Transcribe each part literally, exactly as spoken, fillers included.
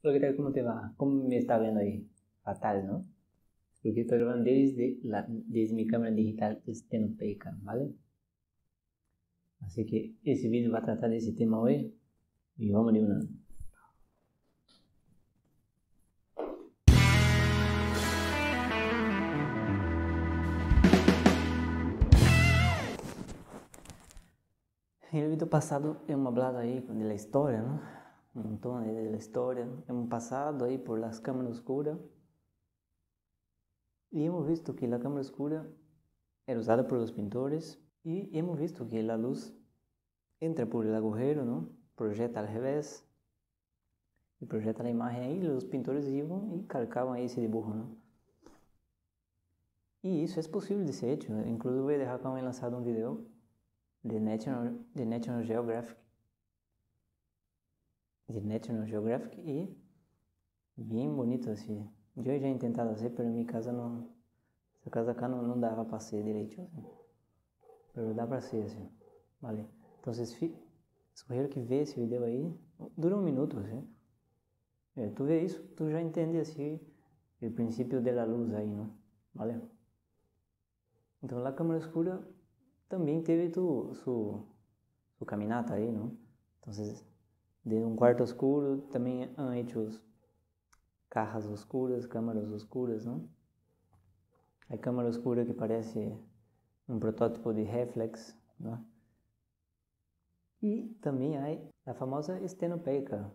Hola, ¿qué tal? ¿Cómo te va? ¿Cómo me está viendo ahí? Fatal, ¿no? Porque estoy grabando desde, la, desde mi cámara digital Stenopeica, ¿vale? Así que ese vídeo va a tratar de ese tema hoy y vamos de una. El vídeo pasado hemos hablado ahí de la historia, ¿no? Un montón de la historia. Hemos pasado ahí por las cámaras oscuras y hemos visto que la cámara oscura era usada por los pintores y hemos visto que la luz entra por el agujero, ¿no? Projeta al revés y projeta la imagen ahí, los pintores iban y calcaban ahí ese dibujo, ¿no? Y eso es posible de ser hecho. Incluso voy a dejar como enlazado un video de National, de National Geographic de National Geographic y bien bonito así. Yo ya he intentado hacer, pero en mi casa no, esa casa acá no, no daba para hacer derecho, así. Pero dá para hacer así, vale. Entonces, sugiero que vê esse vídeo aí, dura um minuto assim. É, tu vê isso, tu já entende assim o princípio da luz aí, não? Vale? Então, a câmara escura também teve tu, su, su caminata aí, não? Então, de um quarto escuro também han hecho cajas oscuras, câmaras oscuras, não? Hay cámara oscura que parece um protótipo de reflex, ¿no? Y también hay la famosa estenopeica,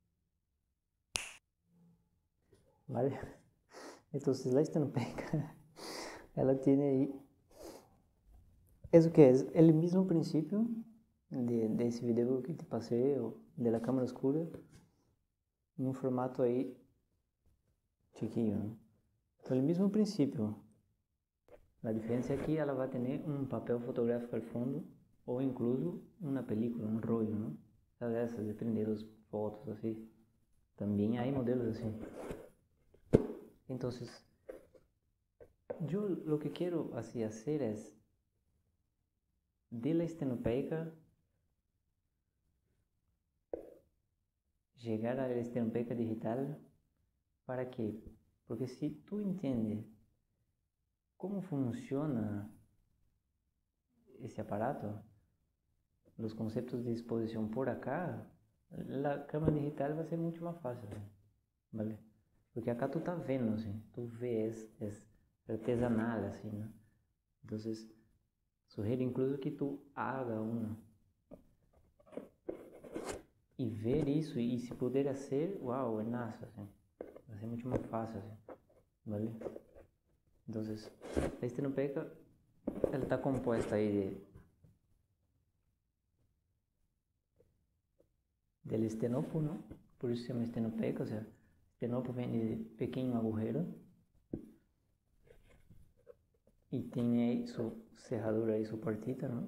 ¿vale? Entonces la estenopeica, ela tiene ahí, ¿eso qué es? El mismo principio de, de ese video que te pasé, de la cámara oscura, en un formato ahí chiquillo, ¿no? Entonces el mismo principio. La diferencia aquí, ela vai ter um papel fotográfico al fondo ou incluso uma película, um rollo, ¿no? Sabe essas de prender as fotos assim. Também há modelos assim. Então, eu lo que quero assim hacer es de la estenopeica chegar a la estenopeica digital. ¿Para quê? Porque se tu entende como funciona esse aparato, os conceitos de exposição por acá, a câmera digital vai ser muito mais fácil, ¿vale? Porque acá tu tá vendo, assim, tu vês, é artesanal, assim, né? Então, sugiro incluso que tu haga uma e ver isso, e se puder ser, uau, é nossa, assim, vai ser muito mais fácil, assim, ¿vale? Então, a estenopeica, ela está composta aí de del estenopo, ¿no? Por isso se chama estenopeica, o sea, estenopo vem de pequeno agujero e tem aí sua cerradura aí, sua portita, ¿no?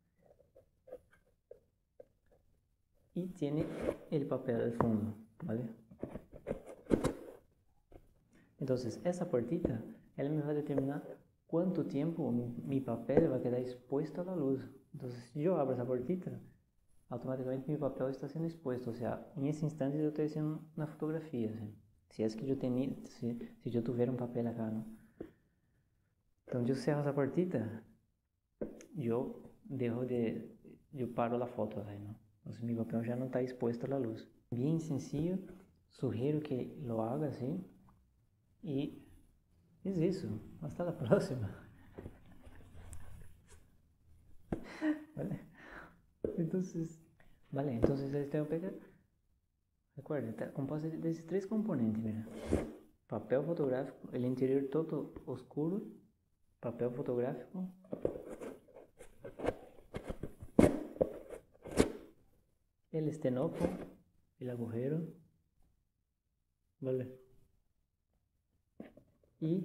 E tem o papel al fundo, ¿vale? Então, essa portita, ela me vai determinar quanto tempo mi papel vai quedar exposto à luz. Então, se eu abro essa portita, automaticamente meu papel está sendo exposto, ou seja, em esse instante eu estou sendo na fotografia, assim. Se é que eu tenho, se, se eu tiver um papel acá, não? Então, eu cerro essa portita, eu dejo de, eu paro a foto, aí, não? Então, meu papel já não está exposto à luz. Bem sencillo, sugiro que lo haga assim, e é isso. Hasta a próxima. Vale. Entonces, vale, entonces el estenopeica, recuerda, está compuesto de esses três componentes, mira. Papel fotográfico, el interior todo oscuro, papel fotográfico, el estenopo, el agujero, vale, y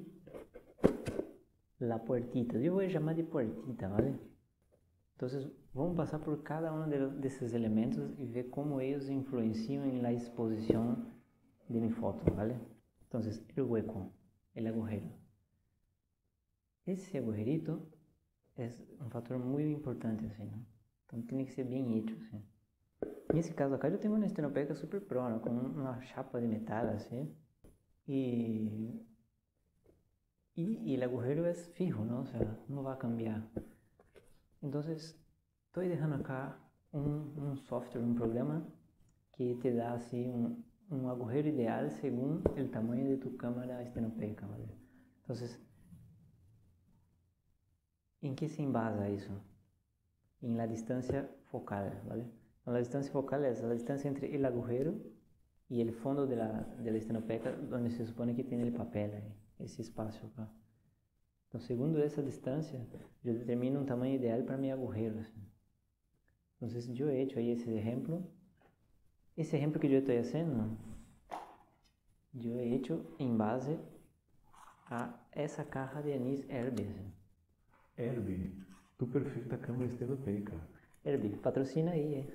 la puertita. Eu vou chamar de puertita, vale? Então, vamos passar por cada um desses elementos e ver como eles influenciam na exposição de minha foto, vale? Então, o hueco, o agujero. Esse agujerito é um fator muito importante, assim, né? Então, tem que ser bem hecho, assim. Nesse caso acá eu tenho uma estenopeca super pro, ¿no? Com uma chapa de metal assim. E, y, y el agujero es fijo, ¿no? O sea, no va a cambiar. Entonces, estoy dejando acá un, un software, un programa que te da así un, un agujero ideal según el tamaño de tu cámara estenopeica, ¿vale? Entonces, ¿en qué se basa eso? En la distancia focal, ¿vale? La distancia focal es la distancia entre el agujero y el fondo de la, de la estenopeca, donde se supone que tiene el papel ahí, ese espacio acá. Entonces, segundo esa distancia, yo determino un tamaño ideal para mi agujero. ¿Sí? Entonces, yo he hecho ahí ese ejemplo. Ese ejemplo que yo estoy haciendo, yo he hecho en base a esa caja de anís Herbie. ¿Sí? Herbie, tu perfecta cámara estenopeica. Herbie, patrocina ahí. ¿Eh?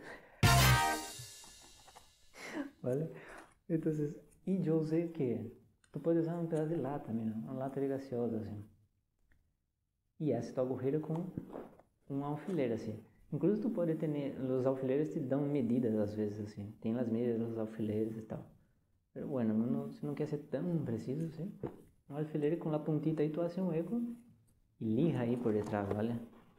¿Vale? Entonces, y yo sé que tú puedes usar un pedazo de lata, mira, una lata de gaseosa, assim. E hace tu agujero com um alfiler, assim. Incluso tu pode ter, os alfileres te dão medidas às vezes, assim. Tem as medidas dos alfileres e tal. Pero bueno, no, se não quer ser tão preciso, assim. Um alfiler com a puntita aí tu hace um eco e lija aí por detrás, ¿vale?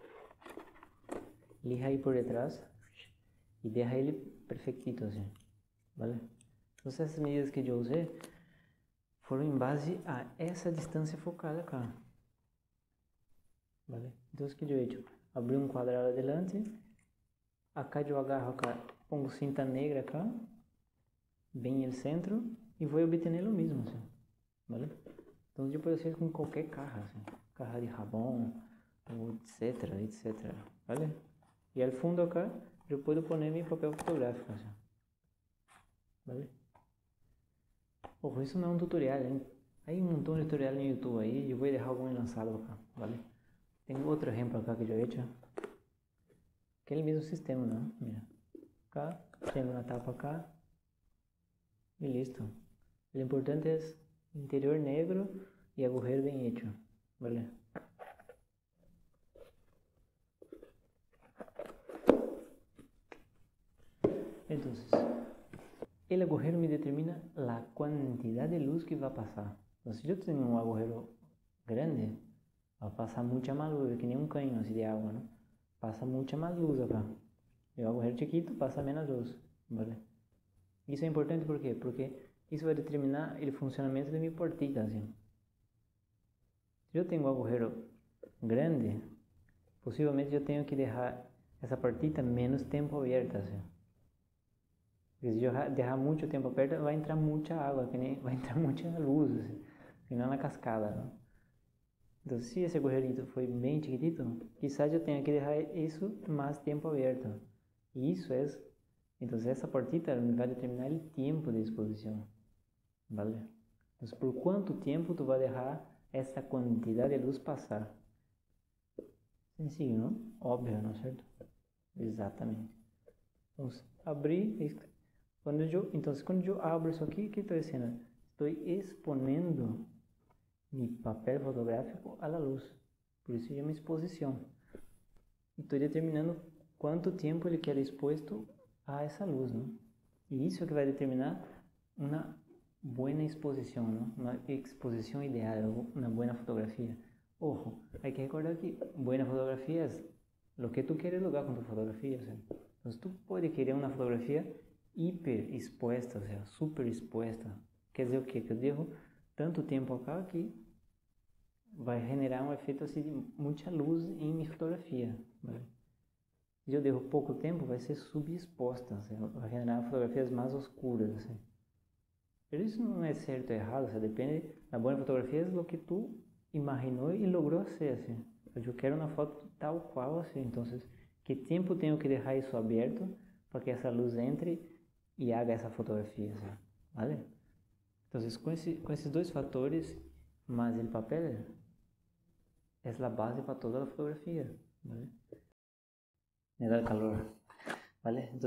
Lija aí por detrás e deixa ele perfectito, assim. ¿Vale? Entonces essas medidas que eu usei foram em base a essa distância focal acá. ¿Vale? Entonces, ¿qué yo he hecho? Abrí un cuadrado adelante, acá yo agarro acá, pongo cinta negra acá, bem el centro, y voy a obtener lo mismo, ¿sí? ¿Vale? Entonces yo puedo hacer con cualquier caja, ¿sí? Caja de jabón, etcétera, etcétera, ¿vale? Y al fondo acá, yo puedo poner mi papel fotográfico, ¿sí? ¿Vale? Ojo, isso não é um tutorial, hein? Hay un montón de tutoriales en YouTube ahí, yo voy a dejar alguno lanzado acá, ¿vale? Tengo otro ejemplo acá que yo he hecho, que es el mismo sistema, ¿no? Mira, acá, tengo una tapa acá, y listo. Lo importante es interior negro y agujero bien hecho, ¿vale? Entonces, el agujero me determina la cantidad de luz que va a pasar. Entonces, si yo tengo un agujero grande, va a pasar mucha más luz, que ni un caño así de agua, ¿no? Pasa mucha más luz acá. El agujero chiquito pasa menos luz, ¿vale? Isso é importante por quê? Porque isso vai determinar o funcionamento de minha portita, assim. Se eu tenho um agujero grande, possivelmente eu tenho que deixar essa portita menos tempo aberta, assim. Porque se eu deixar muito tempo aberta, vai entrar muita água, que nem, vai entrar muita luz, assim, senão na cascada, não? Então, se esse agujerito foi bem chiquitito, quizás eu tenha que deixar isso mais tempo aberto. E isso é... Então, essa portita me vai determinar o tempo de exposição, ¿vale? Então, por quanto tempo tu vai deixar essa quantidade de luz passar? Sencillo, não? Óbvio, não é certo? Exatamente. Então, abrir... Quando eu, então, quando eu abro isso aqui, o que estou fazendo? Estou exponendo mi papel fotográfico a la luz. Por isso chama exposição. Estou determinando quanto tempo ele quer exposto a essa luz, não? E isso é que vai determinar uma boa exposição, não? Uma exposição ideal, uma boa fotografia. Ojo, hay que recordar que buena fotografía es lo que tú quieres lograr con tu fotografía. O sea, entonces tú puedes querer una fotografía hiper expuesta, o sea, super expuesta. Quer dizer o quê? Que eu dejo tanto tempo acá que vai generar um efeito assim de muita luz em minha fotografia. Vale? Se eu dejo pouco tempo, vai ser subexposta, o sea, vai generar fotografias mais oscuras. Assim. Pero isso não é certo ou errado, o sea, depende da boa fotografia, é o que tu imaginou e logrou ser, assim. Eu quero uma foto tal qual, assim. Então, que tempo tenho que deixar isso aberto para que essa luz entre e haga essa fotografia, assim. Vale? Então, com, esse, com esses dois fatores, mais o papel, é a base para toda a fotografia, ¿vale? Me dá calor, ¿vale? Então,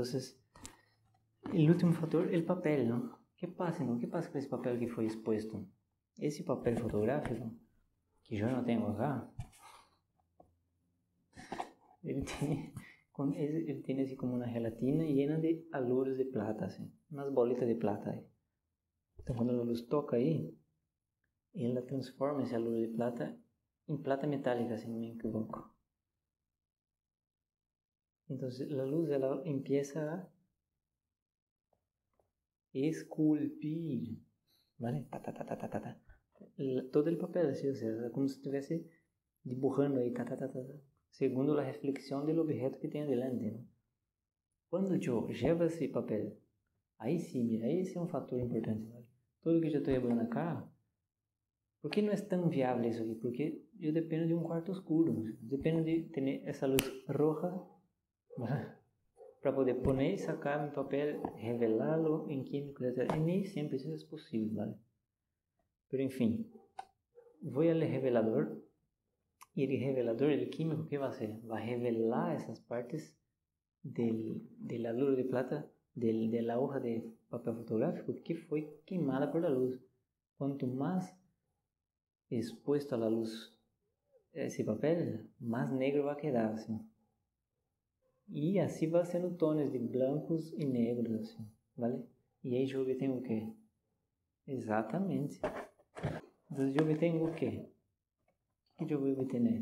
o último fator é o papel, não? O que passa, não? O que passa com esse papel que foi exposto? Esse papel fotográfico que eu não tenho acá, ele tem Ele, ele tem assim como uma gelatina llena de aluros de plata, assim, umas bolitas de plata aí. Então quando a luz toca aí, ela transforma esse aluro de plata em plata metálica, si no me equivoco. Entonces la luz ela empieza a esculpir, ¿vale? Ta, ta, ta, ta, ta, ta, ta. Todo el papel, así, o sea, como si estuviese dibujando ahí, ta, ta, ta, ta, ta, segundo la reflexión del objeto que tiene delante, ¿no? Cuando yo llevo esse papel, aí sim, mira, esse é um fator importante, ¿vale? Tudo que eu estou revelando acá, por que não é tão viável isso aqui? Porque eu dependo de um quarto escuro, dependo de ter essa luz roja, ¿vale? Para poder poner, sacar mi papel, revelarlo en químico, etcétera. Y ni siempre eso es posible, ¿vale? Pero en fin, voy al revelador y el revelador, el químico, ¿qué va a hacer? Va a revelar esas partes del, del aluro de plata, del, de la hoja de papel fotográfico que fue quemada por la luz. Cuanto más expuesto a la luz ese papel, más negro va a quedar, assim. E assim vai sendo tons de brancos e negros, assim, vale? E aí eu obtenho o quê? Exatamente. Então eu obtenho o quê? O que eu vou obter?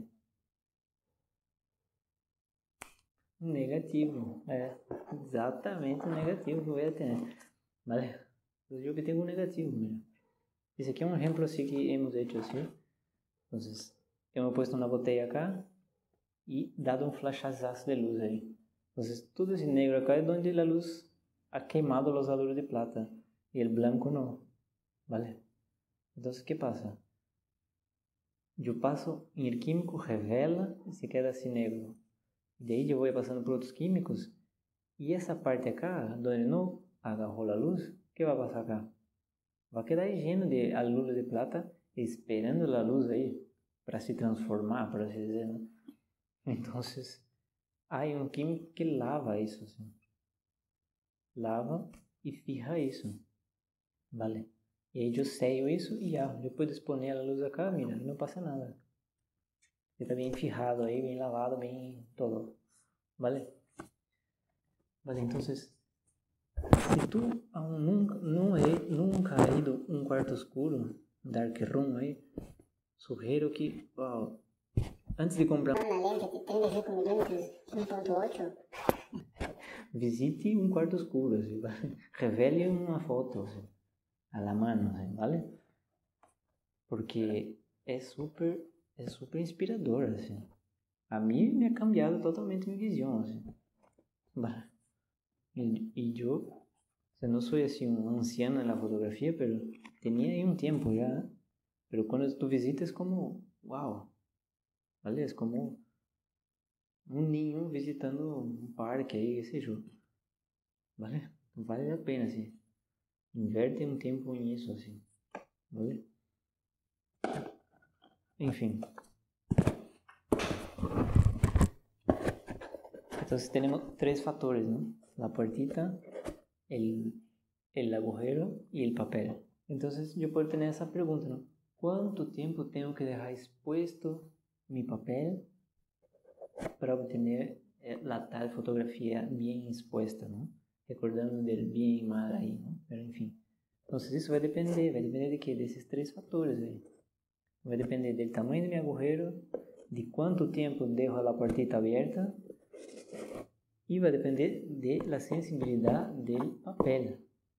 Um negativo. É, exatamente um negativo que eu vou obter. Vale? Então eu obtenho um negativo, mira. Esse aqui é um exemplo assim que hemos hecho assim. Então, eu he puesto uma botella acá e dado um flashazazo de luz aí. Entonces, todo ese negro acá es donde la luz ha quemado los aluros de plata y el blanco no, ¿vale? Entonces, ¿qué pasa? Yo paso en el químico, revela y se queda así negro. De ahí yo voy pasando por otros químicos y esa parte acá, donde no agarró la luz, ¿qué va a pasar acá? Va a quedar lleno de aluros de plata esperando la luz ahí para se transformar, por así decirlo. Entonces, hay um químico que lava isso, assim. Lava e fija isso, vale? E aí eu sello isso e já, eu posso exponer a luz acá, mira, e não passa nada. Está bem fijado aí, bem lavado, bem todo, vale? Vale, então, se tu aún nunca, não é, nunca ha ido um quarto escuro, dark room aí, sugiro que, wow, antes de comprar una lente de treinta y cinco milímetros uno punto ocho. Visite um quarto escuro, assim, ¿vale? Revele uma foto, assim, a la mano, assim, ¿vale? Porque é super, é super inspirador, assim. A mim me ha cambiado totalmente minha visão, assim. ¿Vale? E, e eu, eu não sou assim um anciano na fotografia, pero tinha aí um tempo já, pero quando tu visitas como, uau, ¿vale? É como um ninho visitando um parque aí, esse jogo. Vale? Vale a pena, assim. Inverte um tempo nisso, assim. Vale? Enfim. Então, temos três fatores, ¿no? La puertita, el, el agujero y el papel. Então, eu posso ter essa pergunta, ¿no? Quanto tempo tenho que deixar expuesto mi papel para obter a tal fotografia bem exposta, ¿no? Recordando del bien y mal aí, ¿no? Pero, enfim. Então, isso vai depender, vai depender de quê? Desses três fatores aí. Vai depender do tamanho do meu agujero, de quanto tempo deixo a portita aberta e vai depender da sensibilidade do papel.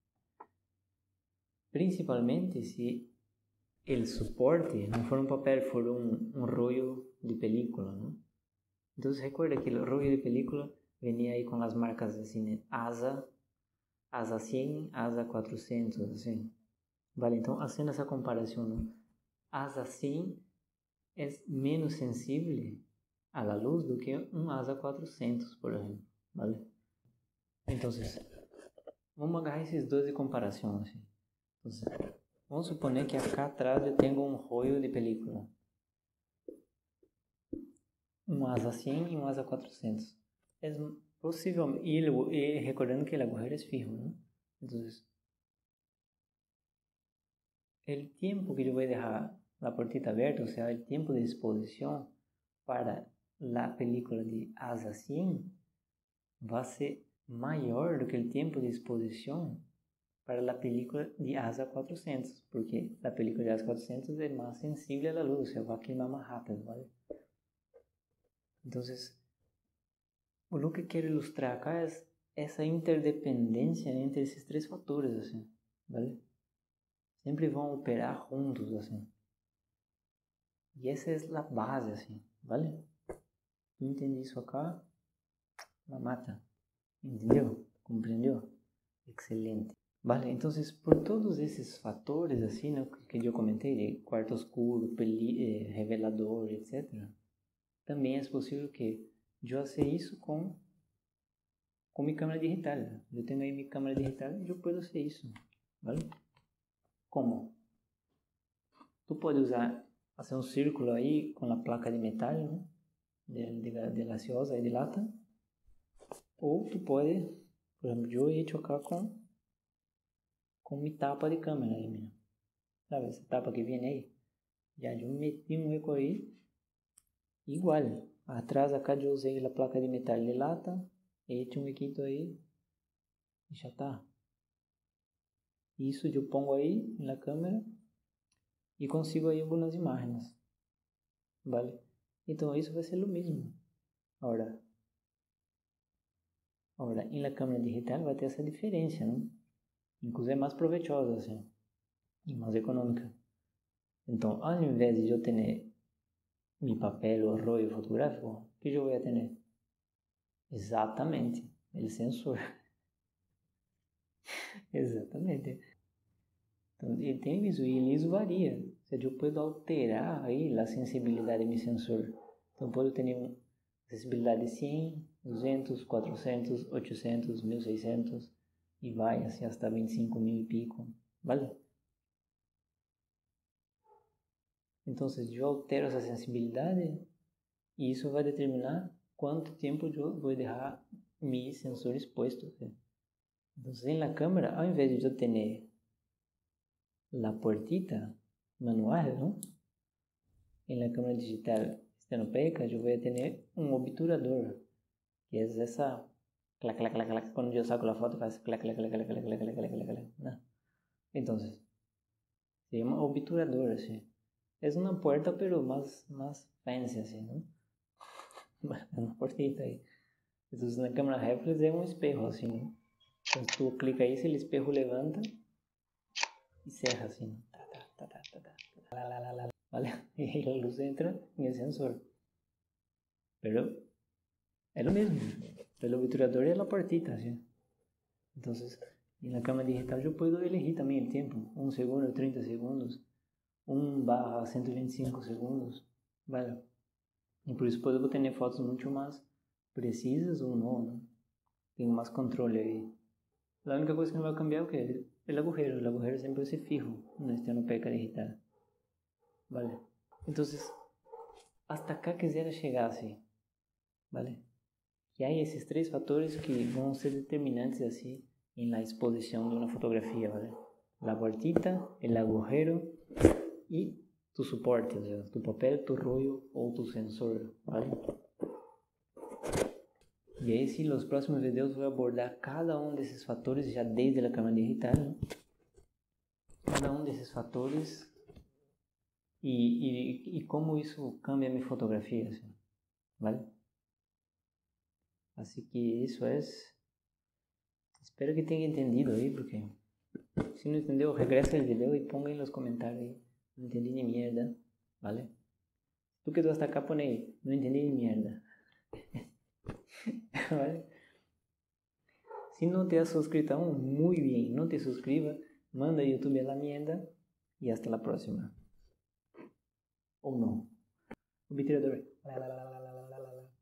Principalmente se o suporte não for um papel, for um, um rollo de película, ¿no? Então, recuerda que o rollo de película venia aí com as marcas assim, né? ASA, ASA cem, ASA quatrocentos, assim. Vale, então, fazendo essa comparação, ¿no? ASA cem é menos sensível à luz do que um ASA quatrocentos, por exemplo, vale? Então, vamos agarrar esses dois de comparação, assim. Então, vamos suponer que acá atrás eu tenho um rollo de película. Um ASA cem e um ASA quatrocentos. É possível, e, e recordando que o agujero é fijo, ¿no? Então, o tempo que eu vou deixar a portita aberta, ou seja, o tempo de exposição para a película de ASA cem vai ser maior do que o tempo de exposição para a película de ASA quatrocentos, porque a película de ASA quatrocentos é mais sensível à luz, se vai queimar mais rápido, ¿vale? Então, o que quero ilustrar acá é essa interdependência entre esses três fatores, assim, ¿vale? Sempre vão operar juntos, assim. E essa é a base, assim, ¿vale? Tu entende isso acá? La mata. Entendeu? Compreendeu? Excelente. Vale, então, por todos esses fatores, assim, né, que eu comentei, de quarto escuro, peli, eh, revelador, etcétera, também é possível que eu faça isso com, com minha câmera digital. Eu tenho aí minha câmera digital e eu posso fazer isso. Vale? Como? Tu pode usar, fazer um círculo aí com a placa de metal, né, de, de, de gaseosa e de lata, ou tu pode, por exemplo, eu ia chocar com com minha tapa de câmera aí, minha. Sabe essa tapa que vem aí? Já eu meti um eco aí, igual. Atrás acá eu usei a placa de metal de lata, e tinha um equito aí, e já tá. Isso eu pongo aí na câmera e consigo aí algumas imagens, vale? Então isso vai ser o mesmo. Agora, agora em la câmera digital vai ter essa diferença, não? Inclusive é mais proveitosa, assim, e mais econômica. Então, ao invés de eu ter meu papel ou rollo fotográfico, o que eu vou ter? Exatamente, o sensor. Exatamente. Então, ele tem isso, e isso varia. Ou seja, eu posso alterar aí a sensibilidade do meu sensor. Então, posso ter uma sensibilidade de cem, duzentos, quatrocentos, oitocentos, mil e seiscentos, e vai assim até vinte e cinco mil e pico, vale? Então, eu altero essa sensibilidade e isso vai determinar quanto tempo eu vou deixar meu sensor exposto. Então, na câmera, ao invés de eu ter a portita manual, não? Na câmera digital estenopeica, eu vou ter um obturador, que é essa clac, clac, clac, clac, quando eu saco a foto faz clac, clac, clac, clac, clac, clac, clac, clac, clac, né? Então, se chama obturador, assim. É uma porta, pero mais, mais fancy, assim, não? É uma portita aí. Então, na câmera reflex é um espelho, assim, né? Então, tu clica aí, se o espelho levanta e cerra, assim. Tá, tá, tá, tá, tá, tá, lá, lá, lá, lá, vale? E aí a luz entra no sensor. Pero é o mesmo. O obturador é a portita, assim. Então, na câmera digital eu posso elegir também o tempo. um segundo, trinta segundos. um barra cento e vinte e cinco segundos, vale? E por isso posso ter fotos muito mais precisas ou não, né? Tenho mais controle aí. A única coisa que não vai cambiar é o que? O agujero. O agujero sempre vai ser fijo no estenopeica digital, vale? Então, hasta cá quisera chegar assim, vale? E aí esses três fatores que vão ser determinantes assim na exposição de uma fotografia, vale? La portita, el agujero e tu suporte, ou seja, tu papel, tu rollo ou tu sensor, vale? E aí, sim, nos próximos vídeos vou abordar cada um desses fatores, já desde a câmera digital, né? Cada um desses fatores e, e, e como isso cambia a minha fotografia, assim, vale? Assim que isso é... Espero que tenha entendido aí, porque se não entendeu, regressa o vídeo e ponga aí nos comentários aí. Não entendi ni mierda, ¿vale? Tú que tú hasta acá pone ahí, no entendí ni mierda. ¿Vale? Si no te has suscrito aún, muy bien, no te suscribas, manda a YouTube a la mierda y hasta la próxima. O no. Obturador. La, la, la, la, la, la, la, la.